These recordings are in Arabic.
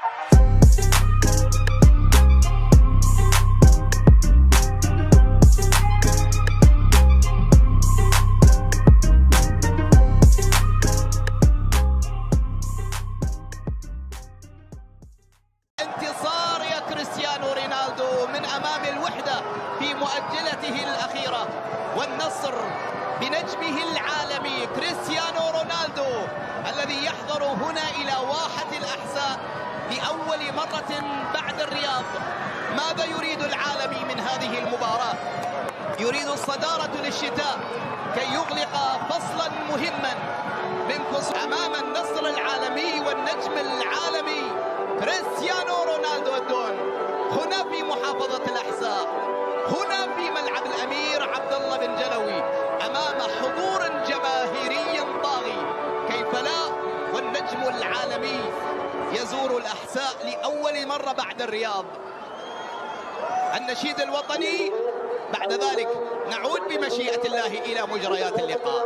انتصار يا كريستيانو رونالدو من أمام الوحدة في مؤجلته الأخيرة، والنصر بنجمه العالمي كريستيانو رونالدو الذي يحضر هنا إلى واحة الأحساء لأول مرة بعد الرياض. ماذا يريد العالمي من هذه المباراة؟ يريد الصدارة للشتاء كي يغلق فصلا مهما من أمام النصر العالمي والنجم العالمي كريستيانو رونالدو الدون، هنا في محافظة الأحساء، هنا في ملعب الأمير عبد الله بن جلوي، أمام حضور جماهيري طاغي. كيف لا؟ والنجم العالمي يزور الأحساء لأول مرة بعد الرياض. النشيد الوطني، بعد ذلك نعود بمشيئة الله إلى مجريات اللقاء.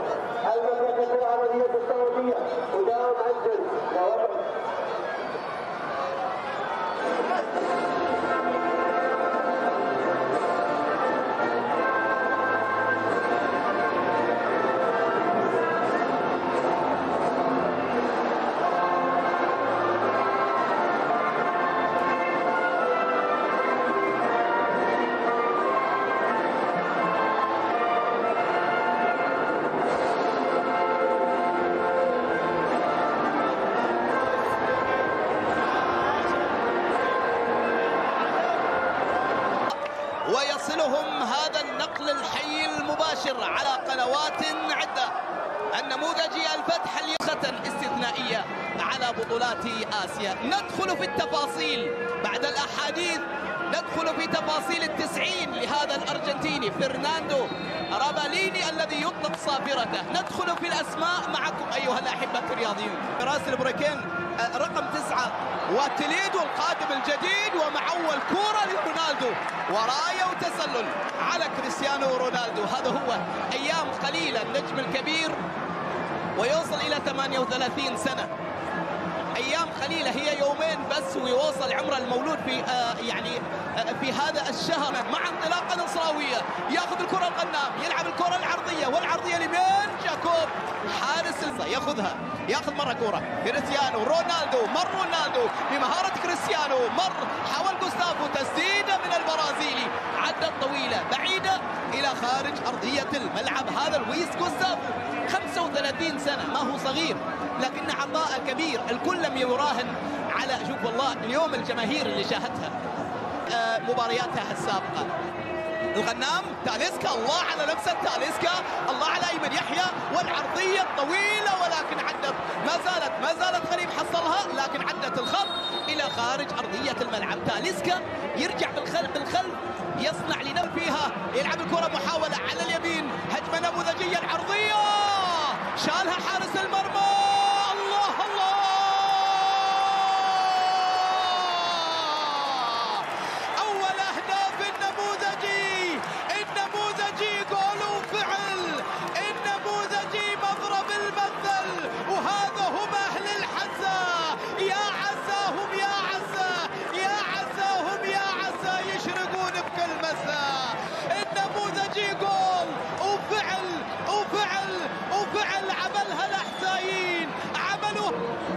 ويصلهم هذا النقل الحي المباشر على قنوات عدة. النموذجي الفتح ليخة استثنائية على بطولات آسيا. ندخل في التفاصيل بعد الأحاديث، ندخل في تفاصيل ال90 لهذا الأرجنتيني فرناندو راباليني الذي يطلق صافرته. ندخل في الأسماء معكم أيها الأحبة الرياضيون. راس البريكين رقم 9 وتليدو القادم الجديد، ومع أول كورة لرونالدو وراية وتسلل على كريستيانو رونالدو. هذا هو أيام قليلة النجم الكبير ويوصل إلى 38 سنة. أيام قليلة، هي يومين بس ويوصل عمر المولود في في هذا الشهر. مع انطلاقة نصراوية ياخذ الكرة الغنام، يلعب الكرة العرضية، والعرضية لمين؟ جاكوب حارس ياخذها، ياخذ مرة كرة كريستيانو رونالدو، مر رونالدو بمهارة كريستيانو، مر حاول جوستافو، تسديدة من البرازيلي عدت طويلة بعيدة إلى خارج أرضية الملعب. هذا لويس جوستافو 35 سنة، ما هو صغير لكن عطاء كبير. الكل لم يراهن على شوف والله اليوم الجماهير اللي شاهدتها مبارياتها السابقة. الغنام تاليسكا، الله على نفسه تاليسكا، الله على أيمن يحيى، والعرضية الطويلة ولكن عدت، ما زالت غريب حصلها لكن عدت الخط إلى خارج أرضية الملعب. تاليسكا يرجع بالخلف يصنع لنفسه فيها، يلعب الكرة محاولة على اليمين، هجمة نموذجية، العرضية شالها حارس المرمى. الله الله، أول أهداف النموذجي جول وفعل، النموذجي مضرب المثل، وهذا هم أهل الحسا. يا عساهم يا عسا، يا عساهم يا عسا يشرقون بكل مساء. النموذجي جول وفعل عملها الأحسائيين، عملوا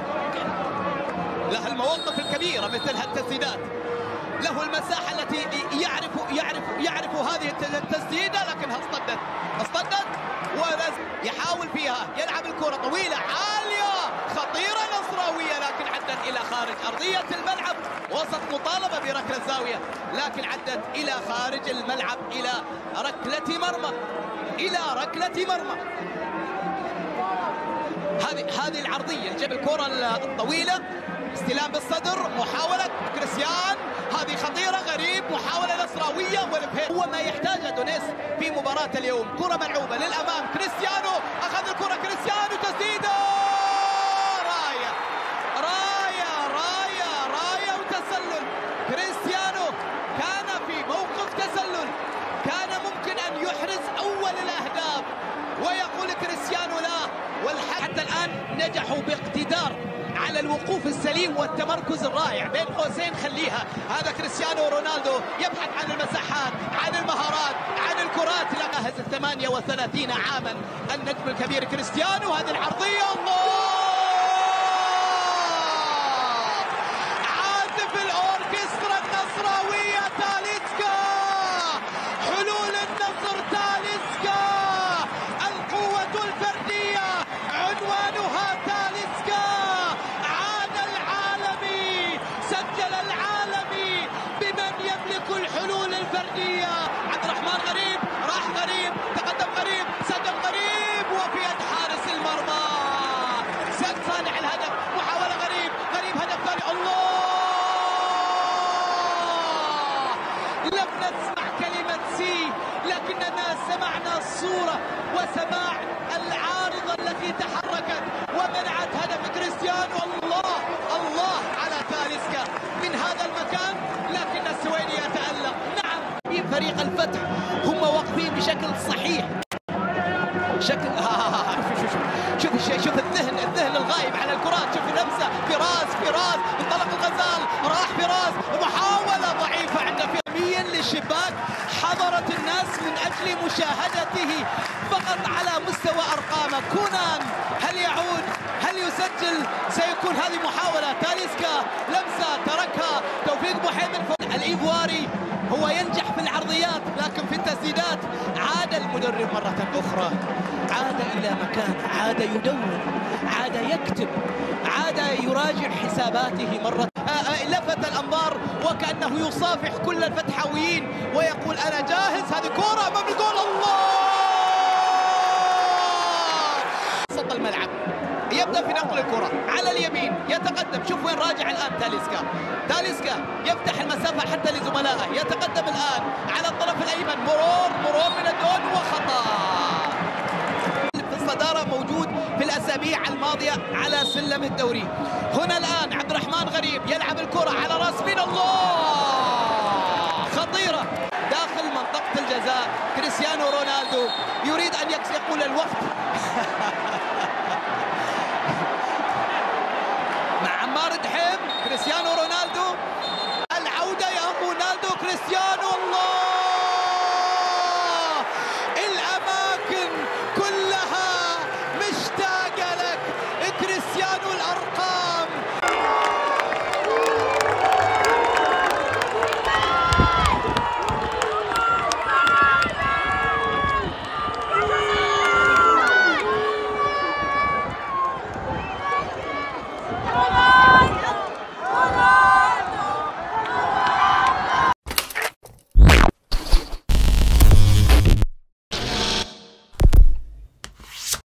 له المواقف الكبيرة مثل هالتسديدات، له المساحة التي يعرف هذه التسديدة، لكنها اصطدت يحاول فيها، يلعب الكرة طويلة عالية خطيرة نصراوية لكن عدت إلى خارج أرضية الملعب، وسط مطالبة بركلة الزاوية لكن عدت إلى خارج الملعب إلى ركلة مرمى. هذه العرضية، جاب الكرة الطويلة، استلام بالصدر، محاولة كريستيان، هذه خطيرة، غريب، محاولة نصراوية والبهير. هو ما يحتاجه دونيس في مباراة اليوم. كرة ملعوبة للأمام، كريستيانو أخذ الكرة، كريستيانو تسديدة، راية وتسلل. كريستيانو كان في موقف تسلل، كان ممكن أن يحرز أول الأهداف ويقول كريستيانو لا، حتى الآن نجحوا باقتدار على الوقوف الوقوف السليم والتمركز الرائع بين قوسين خليها. هذا كريستيانو رونالدو يبحث عن المساحات، عن المهارات، عن الكرات. جاهز 38 عاما النجم الكبير كريستيانو. هذه العرضية، الله! عازف الأوركسترا النصراوية تاليسكا، حلول النصر تاليسكا، القوة الفردية عنوانها تاليسكا. عاد العالمي، سجل العالمي بمن يملك الحلول الفردية. عبد الرحمن غريب، راح غريب، تقدم غريب، سجل غريب، وفي يد حارس المرمى سد صانع الهدف. محاولة غريب، غريب هدف ثاني. الله! لم نسمع كلمة سي، لكننا سمعنا الصورة وسماع العارضة التي تحركت ومنعت هدف كريستيانو. الله الله على تاليسكا من هذا المكان، لكن السويدي يتألق. نعم، فريق الفتح هم واقفين بشكل صحيح، شكل شوف الذهن الغايب على الكرات. شوف لمسه فراس انطلق الغزال، راح فراس، محاولة ضعيفة عند فيمين للشباك. حضرت الناس من أجل مشاهدته فقط على مستوى أرقامه. كونان هل يعود؟ هل يسجل؟ سيكون هذه محاولة. تاليسكا لمسة تركها. توفيق محمد الإيفواري هو ينجح في العرضيات، لكن في التسديدات عاد المدرب مرة أخرى، عاد إلى مكان، عاد يدون، عاد يكتب، عاد يراجع حساباته مرة. لفت الأنظار وكأنه يصافح كل الفتحاويين ويقول أنا جاهز. هذه كرة أمام الجول، الله! وسط الملعب يبدأ في نقل الكرة على اليمين، يتقدم. شوف وين راجع الآن تاليسكا يفتح المسافة حتى لزملائه. يتقدم الآن على الطرف الأيمن، مرور من الدون وخطأ. في الصدارة موجود في الأسابيع الماضية على سلم الدوري. هنا الآن عبد الرحمن غريب يلعب الكرة على راس مين، الله! خطيرة داخل منطقة الجزاء. كريستيانو رونالدو يريد أن يقول الوقت